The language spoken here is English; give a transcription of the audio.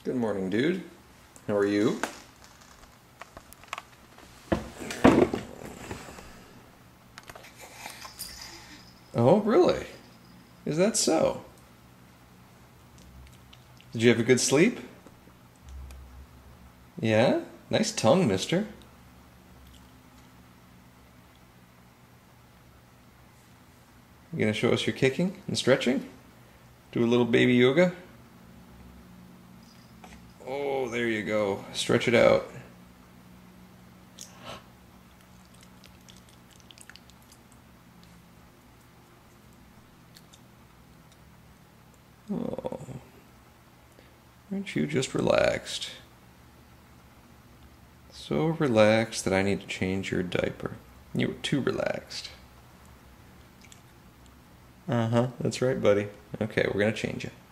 Good morning, dude. How are you? Oh, really? Is that so? Did you have a good sleep? Yeah? Nice tongue, mister. You gonna show us your kicking and stretching? Do a little baby yoga? Oh, there you go. Stretch it out. Oh, aren't you just relaxed? So relaxed that I need to change your diaper. You were too relaxed. Uh-huh, that's right, buddy. Okay, we're gonna change it.